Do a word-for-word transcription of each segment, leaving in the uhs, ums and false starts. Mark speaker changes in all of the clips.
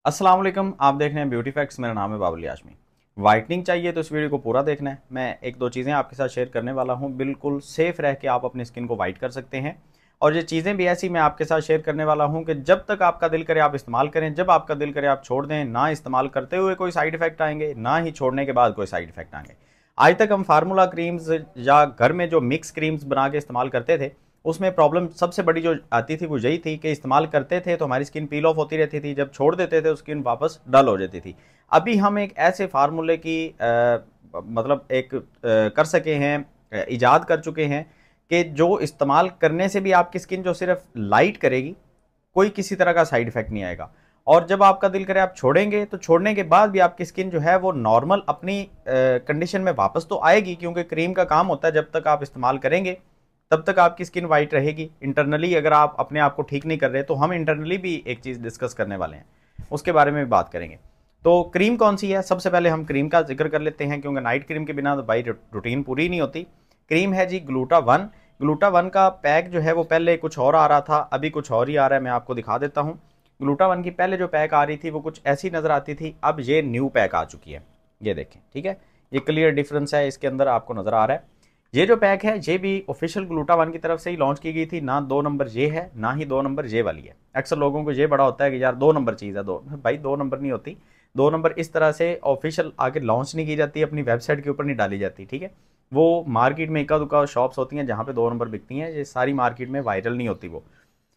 Speaker 1: अस्सलाम वालेकुम, आप देख रहे हैं ब्यूटी फैक्ट्स। मेरा नाम है बाबुल याशमी। वाइटनिंग चाहिए तो इस वीडियो को पूरा देखना है। मैं एक दो चीज़ें आपके साथ शेयर करने वाला हूं, बिल्कुल सेफ़ रह के आप अपनी स्किन को वाइट कर सकते हैं। और ये चीज़ें भी ऐसी मैं आपके साथ शेयर करने वाला हूं कि जब तक आपका दिल करे आप इस्तेमाल करें, जब आपका दिल करे आप छोड़ दें। ना इस्तेमाल करते हुए कोई साइड इफ़ेक्ट आएंगे, ना ही छोड़ने के बाद कोई साइड इफ़ेक्ट आएंगे। आज तक हम फार्मूला क्रीम्स या घर में जो मिक्स क्रीम्स बना के इस्तेमाल करते थे, उसमें प्रॉब्लम सबसे बड़ी जो आती थी वो यही थी कि इस्तेमाल करते थे तो हमारी स्किन पील ऑफ होती रहती थी, जब छोड़ देते थे स्किन वापस डल हो जाती थी। अभी हम एक ऐसे फार्मूले की आ, मतलब एक आ, कर सके हैं, इजाद कर चुके हैं कि जो इस्तेमाल करने से भी आपकी स्किन जो सिर्फ लाइट करेगी, कोई किसी तरह का साइड इफेक्ट नहीं आएगा। और जब आपका दिल करे आप छोड़ेंगे तो छोड़ने के बाद भी आपकी स्किन जो है वो नॉर्मल अपनी कंडीशन में वापस तो आएगी, क्योंकि क्रीम का काम होता है जब तक आप इस्तेमाल करेंगे तब तक आपकी स्किन वाइट रहेगी। इंटरनली अगर आप अपने आप को ठीक नहीं कर रहे तो हम इंटरनली भी एक चीज़ डिस्कस करने वाले हैं, उसके बारे में भी बात करेंगे। तो क्रीम कौन सी है, सबसे पहले हम क्रीम का जिक्र कर लेते हैं, क्योंकि नाइट क्रीम के बिना तो भाई रूटीन पूरी नहीं होती। क्रीम है जी ग्लूटा वन। ग्लूटा वन का पैक जो है वो पहले कुछ और आ रहा था, अभी कुछ और ही आ रहा है। मैं आपको दिखा देता हूँ। ग्लूटा वन की पहले जो पैक आ रही थी वो कुछ ऐसी नज़र आती थी, अब ये न्यू पैक आ चुकी है। ये देखें, ठीक है, ये क्लियर डिफरेंस है इसके अंदर आपको नज़र आ रहा है। ये जो पैक है ये भी ऑफिशियल ग्लूटा वन की तरफ से ही लॉन्च की गई थी। ना दो नंबर ये है, ना ही दो नंबर ये वाली है। अक्सर लोगों को ये बड़ा होता है कि यार दो नंबर चीज़ है, दो भाई दो नंबर नहीं होती। दो नंबर इस तरह से ऑफिशियल आगे लॉन्च नहीं की जाती, अपनी वेबसाइट के ऊपर नहीं डाली जाती, ठीक है। वो मार्केट में इक्का दुक्का शॉप्स होती हैं जहाँ पे दो नंबर बिकती हैं, ये सारी मार्केट में वायरल नहीं होती वो।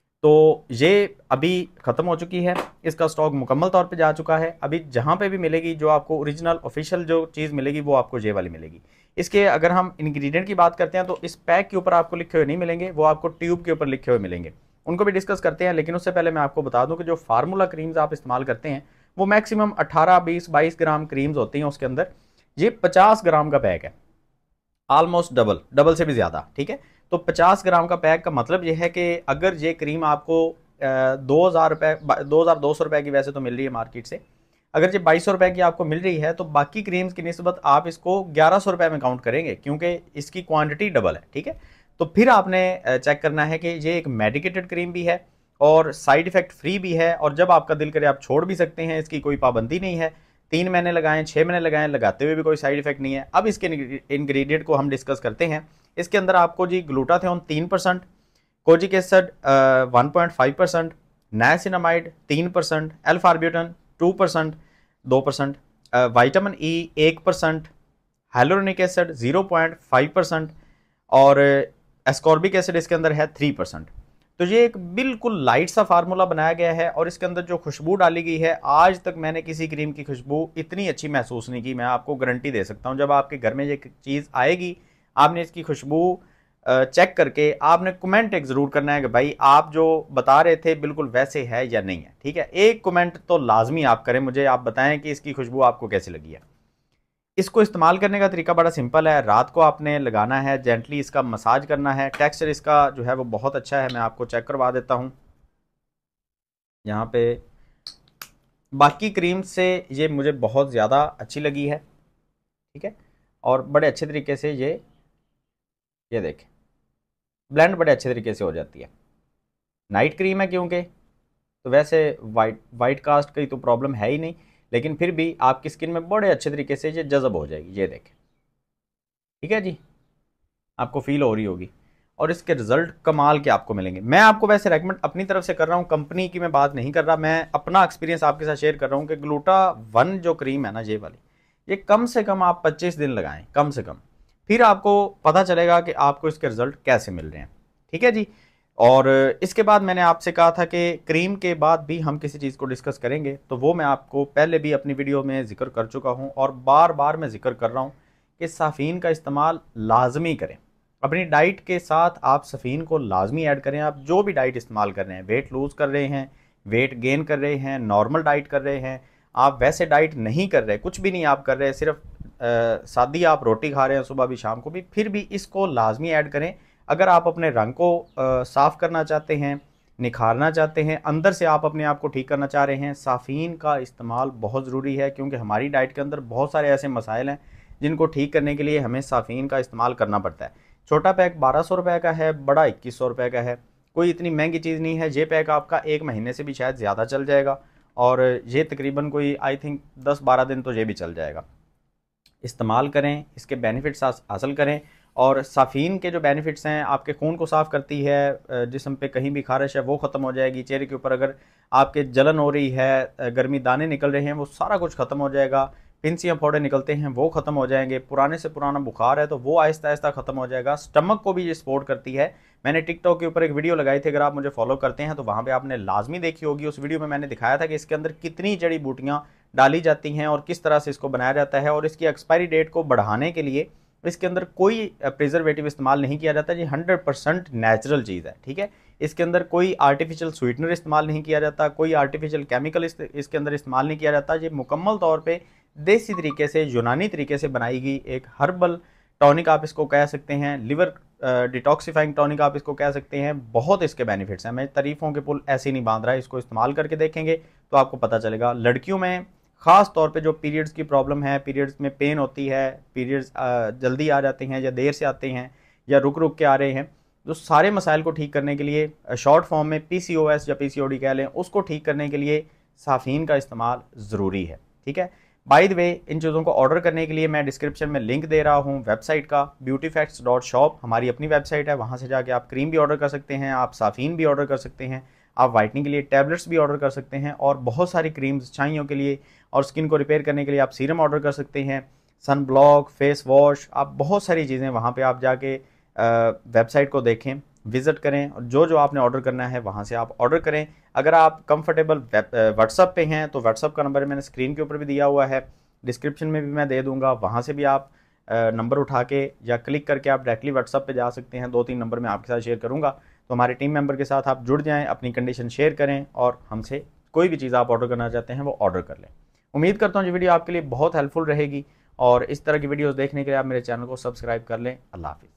Speaker 1: तो ये अभी ख़त्म हो चुकी है, इसका स्टॉक मुकम्मल तौर पे जा चुका है। अभी जहाँ पे भी मिलेगी जो आपको ओरिजिनल ऑफिशियल जो चीज़ मिलेगी वो आपको ये वाली मिलेगी। इसके अगर हम इंग्रेडिएंट की बात करते हैं तो इस पैक के ऊपर आपको लिखे हुए नहीं मिलेंगे, वो आपको ट्यूब के ऊपर लिखे हुए मिलेंगे। उनको भी डिस्कस करते हैं, लेकिन उससे पहले मैं आपको बता दूं कि जो फार्मूला क्रीम्स आप इस्तेमाल करते हैं वो मैक्सिमम अठारह बीस बाईस ग्राम क्रीम्स होती हैं उसके अंदर। ये पचास ग्राम का पैक है, ऑलमोस्ट डबल डबल से भी ज़्यादा, ठीक है। तो पचास ग्राम का पैक का मतलब ये है कि अगर ये क्रीम आपको दो हज़ार रुपये दो हज़ार दो सौ रुपये की वैसे तो मिल रही है मार्केट से, अगर ये बाईस सौ रुपये की आपको मिल रही है तो बाकी क्रीम्स की निस्बत आप इसको ग्यारह सौ रुपये में काउंट करेंगे, क्योंकि इसकी क्वांटिटी डबल है, ठीक है। तो फिर आपने चेक करना है कि ये एक मेडिकेटेड क्रीम भी है और साइड इफ़ेक्ट फ्री भी है, और जब आपका दिल करे आप छोड़ भी सकते हैं, इसकी कोई पाबंदी नहीं है। तीन महीने लगाएं, छः महीने लगाएं, लगाते हुए भी कोई साइड इफेक्ट नहीं है। अब इसके इंग्रेडिएंट को हम डिस्कस करते हैं। इसके अंदर आपको जी ग्लूटाथियोन तीन percent, kojic acid one point five percent, niacinamide तीन percent, alpha arbutin two percent दो परसेंट, वाइटामिन ई एक percent, hyaluronic acid zero point five percent और एस्कॉर्बिक एसिड इसके अंदर है थ्री परसेंट। तो ये एक बिल्कुल लाइट सा फार्मूला बनाया गया है, और इसके अंदर जो खुशबू डाली गई है, आज तक मैंने किसी क्रीम की खुशबू इतनी अच्छी महसूस नहीं की। मैं आपको गारंटी दे सकता हूँ, जब आपके घर में ये चीज़ आएगी, आपने इसकी खुशबू चेक करके आपने कमेंट एक ज़रूर करना है कि भाई आप जो बता रहे थे बिल्कुल वैसे है या नहीं है, ठीक है। एक कमेंट तो लाजमी आप करें, मुझे आप बताएं कि इसकी खुशबू आपको कैसी लगी है। इसको इस्तेमाल करने का तरीका बड़ा सिंपल है। रात को आपने लगाना है, जेंटली इसका मसाज करना है। टेक्सचर इसका जो है वो बहुत अच्छा है, मैं आपको चेक करवा देता हूँ यहाँ पे। बाकी क्रीम से ये मुझे बहुत ज़्यादा अच्छी लगी है, ठीक है। और बड़े अच्छे तरीके से ये ये देखें ब्लेंड बड़े अच्छे तरीके से हो जाती है। नाइट क्रीम है क्योंकि, तो वैसे वाइट वाइट कास्ट की तो प्रॉब्लम है ही नहीं, लेकिन फिर भी आपकी स्किन में बड़े अच्छे तरीके से ये जज़ब हो जाएगी। ये देखें, ठीक है जी, आपको फील हो रही होगी। और इसके रिजल्ट कमाल के आपको मिलेंगे। मैं आपको वैसे रेकमेंड अपनी तरफ से कर रहा हूँ, कंपनी की मैं बात नहीं कर रहा, मैं अपना एक्सपीरियंस आपके साथ शेयर कर रहा हूँ कि ग्लूटा वन जो क्रीम है ना ये वाली, ये कम से कम आप पच्चीस दिन लगाएं, कम से कम, फिर आपको पता चलेगा कि आपको इसके रिजल्ट कैसे मिल रहे हैं, ठीक है जी। और इसके बाद मैंने आपसे कहा था कि क्रीम के बाद भी हम किसी चीज़ को डिस्कस करेंगे, तो वो मैं आपको पहले भी अपनी वीडियो में जिक्र कर चुका हूँ, और बार बार मैं जिक्र कर रहा हूँ कि सफ़ीन का इस्तेमाल लाजमी करें। अपनी डाइट के साथ आप सफ़ीन को लाजमी ऐड करें। आप जो भी डाइट इस्तेमाल कर रहे हैं, वेट लूज़ कर रहे हैं, वेट गेन कर रहे हैं, नॉर्मल डाइट कर रहे हैं, आप वैसे डाइट नहीं कर रहे, कुछ भी नहीं आप कर रहे, सिर्फ सादी आप रोटी खा रहे हैं सुबह भी शाम को भी, फिर भी इसको लाजमी ऐड करें। अगर आप अपने रंग को साफ़ करना चाहते हैं, निखारना चाहते हैं, अंदर से आप अपने आप को ठीक करना चाह रहे हैं, साफ़ीन का इस्तेमाल बहुत ज़रूरी है, क्योंकि हमारी डाइट के अंदर बहुत सारे ऐसे मसाइल हैं जिनको ठीक करने के लिए हमें साफ़ीन का इस्तेमाल करना पड़ता है। छोटा पैक बारह सौ रुपये का है, बड़ा इक्कीस सौ रुपये का है, कोई इतनी महंगी चीज़ नहीं है। ये पैक आपका एक महीने से भी शायद ज़्यादा चल जाएगा, और ये तकरीबन कोई आई थिंक दस बारह दिन तो ये भी चल जाएगा। इस्तेमाल करें, इसके बेनिफिट्स हासिल करें। और साफ़ीन के जो बेनिफिट्स हैं, आपके खून को साफ़ करती है, जिस्म पे कहीं भी खारिश है वो ख़त्म हो जाएगी, चेहरे के ऊपर अगर आपके जलन हो रही है, गर्मी दाने निकल रहे हैं, वो सारा कुछ ख़त्म हो जाएगा, पिंसियाँ फोड़े निकलते हैं वो ख़त्म हो जाएंगे, पुराने से पुराना बुखार है तो वो आहिस्ता आहिस्ता ख़त्म हो जाएगा। स्टमक को भी ये सपोर्ट करती है। मैंने टिकटॉक के ऊपर एक वीडियो लगाई थी, अगर आप मुझे फॉलो करते हैं तो वहाँ पे आपने लाजमी देखी होगी। उस वीडियो में मैंने दिखाया था कि इसके अंदर कितनी जड़ी बूटियाँ डाली जाती हैं और किस तरह से इसको बनाया जाता है। और इसकी एक्सपायरी डेट को बढ़ाने के लिए इसके अंदर कोई प्रिजर्वेटिव इस्तेमाल नहीं किया जाता। ये हंड्रेड परसेंट नेचुरल चीज़ है, ठीक है। इसके अंदर कोई आर्टिफिशियल स्वीटनर इस्तेमाल नहीं किया जाता, कोई आर्टिफिशियल केमिकल इस, इसके अंदर इस्तेमाल नहीं किया जाता। ये मुकम्मल तौर पे देसी तरीके से, यूनानी तरीके से बनाई गई एक हर्बल टॉनिक आप इसको कह सकते हैं, लिवर डिटॉक्सिफाइंग टॉनिक आप इसको कह सकते हैं। बहुत इसके बेनिफिट्स हैं, मैं तारीफों के पुल ऐसे नहीं बांध रहा, इसको इस्तेमाल करके देखेंगे तो आपको पता चलेगा। लड़कियों में ख़ास तौर पे जो पीरियड्स की प्रॉब्लम है, पीरियड्स में पेन होती है, पीरियड्स जल्दी आ जाते हैं या देर से आते हैं या रुक रुक के आ रहे हैं, तो सारे मसाइल को ठीक करने के लिए, शॉर्ट फॉर्म में पीसीओएस या पीसीओडी कह लें, उसको ठीक करने के लिए साफ़ीन का इस्तेमाल ज़रूरी है, ठीक है। बाय द वे, इन चीज़ों को ऑर्डर करने के लिए मैं डिस्क्रिप्शन में लिंक दे रहा हूँ वेबसाइट का, ब्यूटी फैक्ट्स डॉट शॉप हमारी अपनी वेबसाइट है। वहाँ से जाके आप क्रीम भी ऑर्डर कर सकते हैं, आप साफ़ीन भी ऑर्डर कर सकते हैं, आप वाइटनिंग के लिए टैबलेट्स भी ऑर्डर कर सकते हैं, और बहुत सारी क्रीम्स छाइयों के लिए और स्किन को रिपेयर करने के लिए आप सीरम ऑर्डर कर सकते हैं, सन ब्लॉक, फेस वॉश, आप बहुत सारी चीज़ें वहाँ पे आप जाके वेबसाइट को देखें, विज़िट करें, और जो जो आपने ऑर्डर करना है वहाँ से आप ऑर्डर करें। अगर आप कंफर्टेबल व्हाट्सअप पे हैं तो व्हाट्सअप का नंबर मैंने स्क्रीन के ऊपर भी दिया हुआ है, डिस्क्रिप्शन में भी मैं दे दूँगा, वहाँ से भी आप नंबर उठा के या क्लिक करके आप डायरेक्टली व्हाट्सअप पे जा सकते हैं। दो तीन नंबर मैं आपके साथ शेयर करूँगा, तो हमारे टीम मेंबर के साथ आप जुड़ जाएं, अपनी कंडीशन शेयर करें और हमसे कोई भी चीज़ आप ऑर्डर करना चाहते हैं वो ऑर्डर कर लें। उम्मीद करता हूँ ये वीडियो आपके लिए बहुत हेल्पफुल रहेगी, और इस तरह की वीडियोस देखने के लिए आप मेरे चैनल को सब्सक्राइब कर लें। अल्लाह हाफिज़।